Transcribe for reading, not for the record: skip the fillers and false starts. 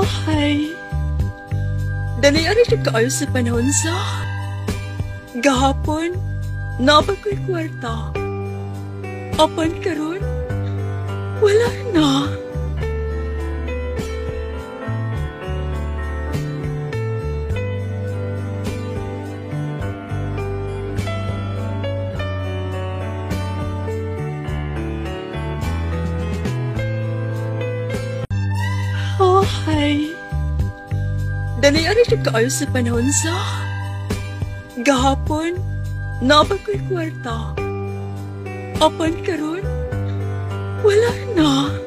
Hi. Dali ari siya kaayo sa panahon sa gahapon, nabag ko'y kwarta. Apan karon, wala na. Oh, hi. Dali ari siya kaayo sa panahon sa gahapon, nabag ko'y kwarta. Apan karon, wala na.